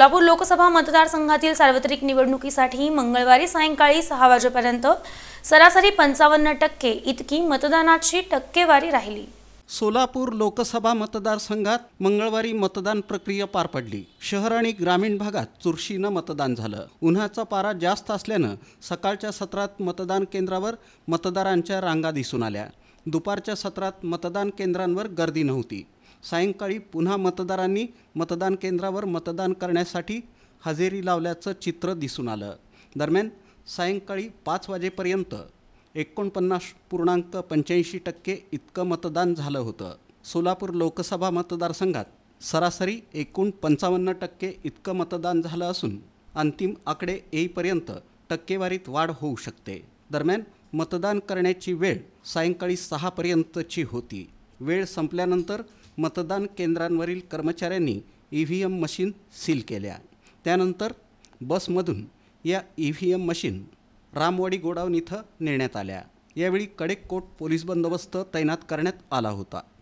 सोलापूर लोकसभा मतदारसंघातील सार्वत्रिक निवडणुकीसाठी मंगळवारी सायंकाळी 6 वाजेपर्यंत सरासरी 55% इतकी मतदानाची टक्केवारी राहिली। सोलापूर लोकसभा मतदारसंघात मंगळवारी मतदान प्रक्रिया पार पडली। शहर आणि ग्रामीण भागात चुरशीनं मतदान झालं। उन्हाचा पारा जास्त असल्यानं सकाळच्या सत्रात मतदान केंद्रावर मतदारांच्या रांगा दिसून आल्या। दुपारच्या सत्रात मतदान केंद्रांवर गर्दी नव्हती। सायंकाळी पुन्हा मतदारांनी मतदान केंद्रावर मतदान करण्यासाठी हजेरी लावल्याचं चित्र दिसून आलं। दरम्यान सायंकाळी 5 वाजेपर्यंत 49.85% इतकं मतदान झालं होतं। सोलापूर लोकसभा मतदारसंघात सरासरी एकूण 55% इतकं मतदान झालं असून अंतिम आकडे येईपर्यंत टक्केवारीत वाढ होऊ शकते। दरम्यान मतदान करण्याची वेळ सायंकाळी 6 पर्यंतची होती। वेळ संपल्यानंतर मतदान केंद्रांवरील कर्मचाऱ्यांनी EVM मशीन सील केल्या। त्यानंतर बसमधून या EVM मशीन रामवाडी गोडाऊन इथं नेण्यात आल्या। यावेळी कडेकोट पोलीस बंदोबस्त तैनात करण्यात आला होता।